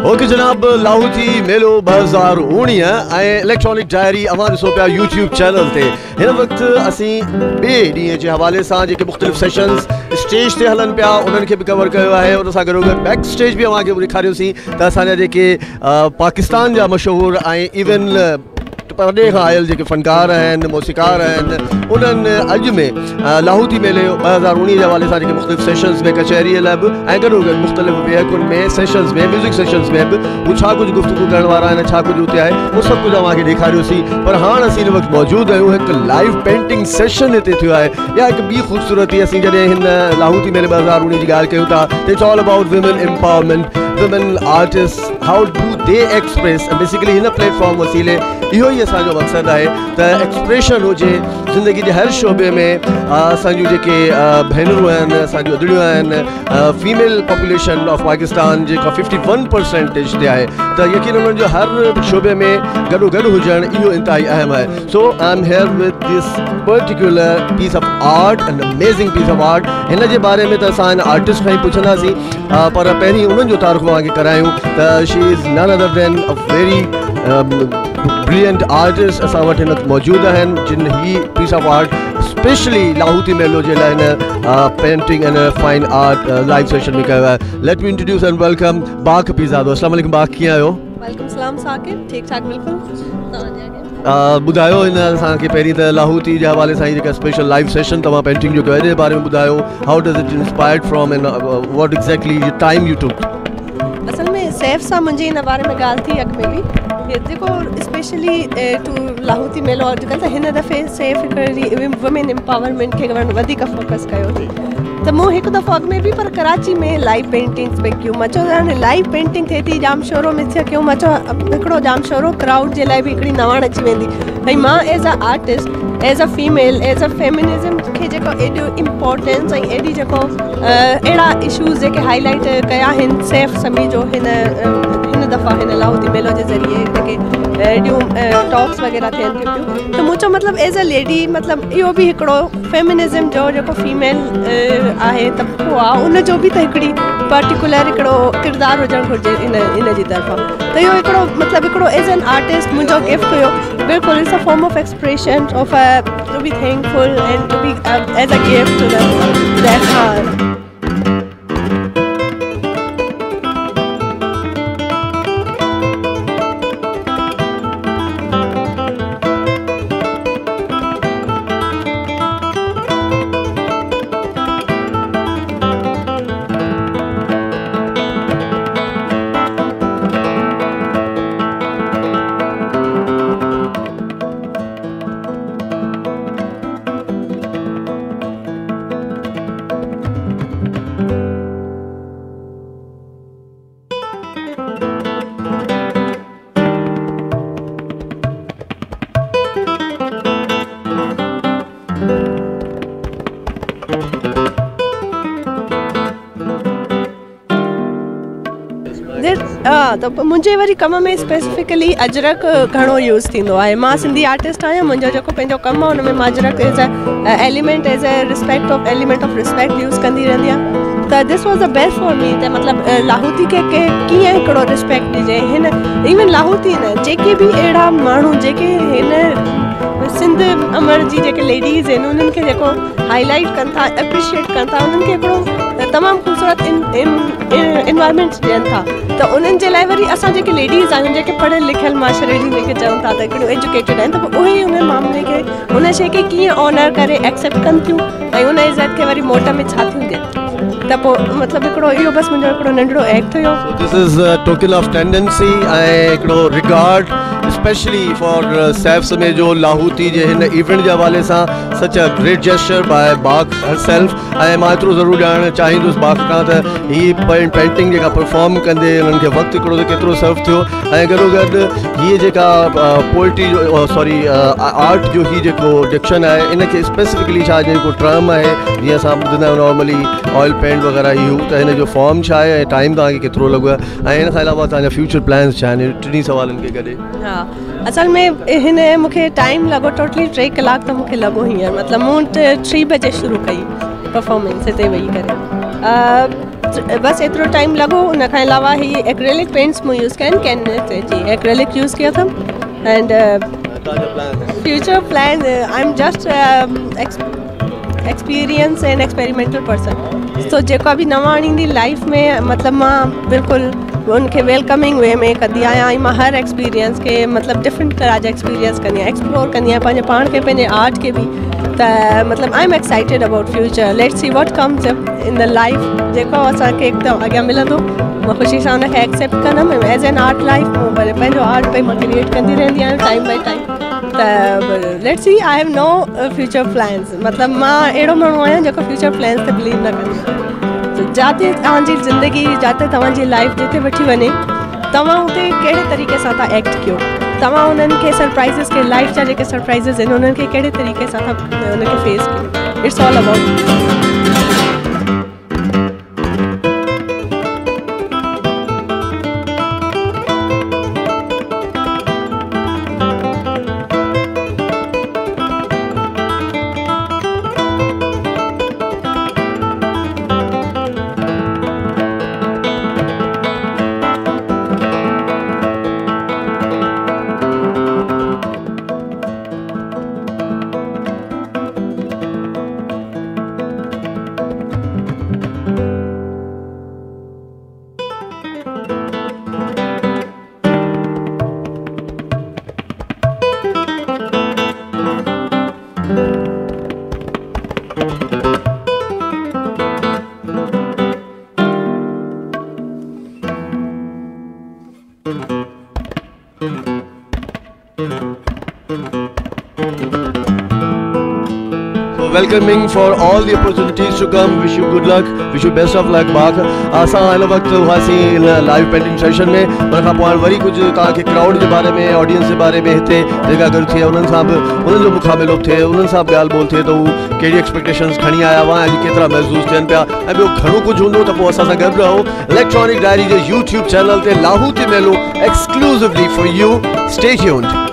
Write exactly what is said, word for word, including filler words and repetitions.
Okay जनाब, लाहौती मेलो दो हज़ार उणिवीह ऐं इलेक्ट्रॉनिक डायरी अवां ॾिसो पिया यूट्यूब चैनल ते। हिन वक़्तु असीं ॿिए ॾींहं जे हवाले सां जेके मुख़्तलिफ़ सेशन्स स्टेज ते हलनि पिया उन्हनि खे बि कवर कयो आहे। उन सां गॾोगॾु बैक स्टेज बि अव्हांखे ॾेखारियोसीं त असांजा जेके पाकिस्तान जा मशहूरु ऐं इवन परॾे खां आयल जेके फ़नकार आहिनि, मौसीक़ार आहिनि, उन्हनि अॼु में लाहौती मेले ॿ हज़ार उणिवीह जे हवाले सां जेके मुख़्तलिफ़ सेशन्स में कचहरीअ लाइ बि ऐं गॾोगॾु मुख़्तलिफ़ ॿियनि में सेशन्स में म्यूज़िक सेशन्स में बि हू छा कुझु गुफ़्तगू करण वारा आहिनि, छा कुझु उते आहे, उहो सभु कुझु अव्हांखे ॾेखारियोसीं। पर हाणे असीं हिन वक़्तु मौजूदु आहियूं, हिकु लाइव पेंटिंग सेशन हिते थियो आहे। या हिकु ॿी ख़ूबसूरती असीं जॾहिं हिन लाहौती मेले ॿ हज़ार उणिवीह जी ॻाल्हि कयूं था त it's all about women empowerment, women artist, how do they express. Basically हिन प्लेटफॉर्म वसीले इहो ई असांजो मक़सदु आहे त एक्सप्रेशन हुजे ज़िंदगी जे हर शोबे में। असांजूं जेके भेनरूं आहिनि, असांजूं अदड़ियूं आहिनि, फीमेल पॉपुलेशन ऑफ पाकिस्तान जेका फिफ्टी वन परसेंटेज ते आहे, त यकीन उन्हनि जो हर शोबे में गॾो गॾु हुजणु इहो इंतहाई अहम आहे। So I am here with this particular piece of art, an amazing piece of art. हिन जे बारे में त असां हिन आर्टिस्ट खां ई पुछंदासीं, पर पहिरीं उन्हनि जो तारीफ़ तव्हांखे करायूं त she is none other than a very brilliant artist असां वटि हिन मौजूदु आहिनि, जिन ही piece of art specially Lahooti Melo जे लाइ हिन painting and fine art live session में कयो आहे। Let me introduce and welcome Bakh Pirzado. अस्सलाम वालेकुम बाख, कीअं आहियो? वालेकुम सलाम साकिब, ठीक ठाक बिल्कुल। ॿुधायो हिन असांखे पहिरीं त लाहौती जे हवाले सां जेका स्पेशल लाइव सेशन तव्हां पेंटिंग जो कयो, हिन बारे में ॿुधायो। How does it inspired from and what exactly time you took? असल में सैफ सां मुंहिंजी हिन बारे में ॻाल्हि थी अॻु में बि, जेको स्पेशली टू लाहौती मेलो अॼुकल्ह त हिन दफ़े सैफ हिकिड़ी वुमेन एम्पावरमेंट खे वधीक फोकस कयो थी। त मूं हिकु दफ़ो अॻु में बि पर कराची में लाइव पेंटिंग्स में कयूं। मां चयो हाणे लाइव पेंटिंग थिए थी, जाम शोरो मिथिया कयूं। मां चयो हिकिड़ो जाम शोरो क्राउड जे लाइ बि हिकिड़ी नवाण अची वेंदी। भई मां as a artist, as a female, as a feminism खे जेको एॾो इम्पोर्टेंस ऐं एॾी जेको अहिड़ा इशूज़ जेके हाईलाइट कया आहिनि सैफ समी जो हिन हिन दफ़ा हिन लाहौती मेलो जे ज़रिए जेके एॾियूं टॉक्स वग़ैरह थियनि थियूं पियूं, त मूं चयो मतिलबु एज़ अ लेडी मतिलबु इहो बि हिकिड़ो फेमिनिज़म जो जेको फीमेल आहे तबिको आहे, उनजो बि त हिकिड़ी पर्टिकुलर हिकिड़ो किरदारु हुजणु घुरिजे इन इन जी तरफ़ां। त इहो हिकिड़ो मतिलबु हिकिड़ो एज़ एन आर्टिस्ट मुंहिंजो गिफ्ट हुयो। बिल्कुलु it's a form of expression of to be thankful and to be as a gift to that art. त मुंहिंजे वरी कम में स्पेसिफिकली अजरक घणो यूज़ थींदो आहे। मां सिंधी आर्टिस्ट आहियां, मुंहिंजो जेको पंहिंजो कमु आहे हुन में मां Ajrak as a element as a respect of element of respect use कंदी रहंदी आहियां। त this was the best for me त मतिलबु लाहौती खे के कीअं हिकिड़ो रिस्पेक्ट ॾिजे। हिन इवन लाहौती न जेके बि अहिड़ा माण्हू जेके हिन सिंध अमर जी जेके लेडीज़ आहिनि उन्हनि खे जेको हाईलाइट कनि था, एप्रिशिएट कनि था, उन्हनि खे हिकिड़ो तमामु ख़ूबसूरत इन्वायरमेंट्स ॾियनि था। त उन्हनि जे लाइ वरी असां जेके लेडीज़ आहियूं जेके पढ़ियल लिखियल माशरे जी जेके चवनि था त हिकिड़ो एजुकेटेड आहिनि, त उहे ई उन मामले खे उन शइ खे कीअं ऑनर करे एक्सेप्ट कनि थियूं ऐं उन इज़त खे वरी मोट में छा थियूं ॾियनि। त पोइ मतिलबु हिकिड़ो इहो बसि मुंहिंजो हिकिड़ो नंढिड़ो एक्ट हुयो। This is token of tendency ऐं हिकिड़ो रिगार्ड स्पेशली फॉर सैफ समे जो लाहौती जे हिन इवेंट जे हवाले सां such a great gesture by Bakh herself. ऐं मां एतिरो ज़रूरु ॼाणणु चाहींदुसि बाख खां त हीअ पेंटिंग जेका परफॉर्म कंदे उन्हनि खे वक़्तु हिकिड़ो त केतिरो सर्व थियो ऐं गॾोगॾु हीअ जेका पोइट्री जो सॉरी आर्ट जो ही जेको डिक्शन आहे इनखे स्पेसिफिकली छा जेको टर्म आहे जीअं असां ॿुधंदा आहियूं नॉर्मली ऑयल पेंट वग़ैरह ही त हिन जो फॉर्म छा आहे ऐं टाइम तव्हांखे केतिरो लॻो आहे ऐं हिन खां अलावा तव्हांजा फ्यूचर प्लान्स छा आहिनि टिनी सवालनि खे गॾे? हा, असल में हिन मूंखे टाइम लॻो टोटली टे कलाक त मूंखे लॻो हींअर। मतिलबु मूं टी बजे शुरू कई परफॉर्मेंस हिते वेही करे। बस एतिरो टाइम लॻो उन खां अलावा ही एक्रेलिक पेंट्स मूं यूज़ कया आहिनि कैनवस ते जी एक्रेलिक यूज़ कयो अथमि and future plan I am just experience and experimental person so जेका बि नवां आणींदी लाइफ में मतिलबु मां बिल्कुलु उनखे वेलकमिंग वे में कंदी आहियां ऐं मां हर एक्सपीरियंस खे मतिलबु डिफरेंट तरह जा एक्सपीरियंस कंदी आहियां एक्सप्लोर कंदी आहियां पंहिंजे पाण खे पंहिंजे आर्ट खे बि त मतिलबु I am excited about future let's see what comes in the life जेको असांखे हिकदमि अॻियां मिलंदो मां ख़ुशी सां हुनखे एक्सेप्ट कंदमि एज़ एन आर्ट लाइफ मूं भले पंहिंजो आर्ट भई मां क्रिएट कंदी रहंदी आहियां टाइम बाई टाइम त let's see I have no future plans मतिलबु मां अहिड़ो माण्हू आहियां जेको फ्यूचर प्लान्स ते बिलीव न कंदो आहियां जिते तव्हांजी ज़िंदगी जिते तव्हांजी लाइफ जिते वठी वञे तव्हां हुते कहिड़े तरीक़े सां था एक्ट कयो तव्हां उन्हनि खे सरप्राइज़िस खे लाइफ जा जेके सरप्राइज़िस आहिनि उन्हनि खे कहिड़े तरीक़े सां था उनखे फेस कयो it's all about welcoming for all the opportunities to come. Wish you good luck. Wish you best of luck, Bakh. असां हिन वक़्तु हुआसीं लाइव पेंटिंग सेशन में उन खां पोइ वरी कुझु तव्हांखे क्राउड जे बारे में ऑडियंस जे बारे में हिते जेका गॾु थिए उन्हनि सां बि उन्हनि जो मुक़ाबिलो थिए उन्हनि सां बि ॻाल्हि ॿोल थिए त हू कहिड़ी एक्सपेक्टेशंस खणी आया हुआ अॼु केतिरा महसूसु थियनि पिया ऐं ॿियो घणो कुझु हूंदो त पोइ असां सां गॾु रहो इलेक्ट्रॉनिक डायरी जे यूट्यूब चैनल ते Lahooti Melo exclusively for you stay tuned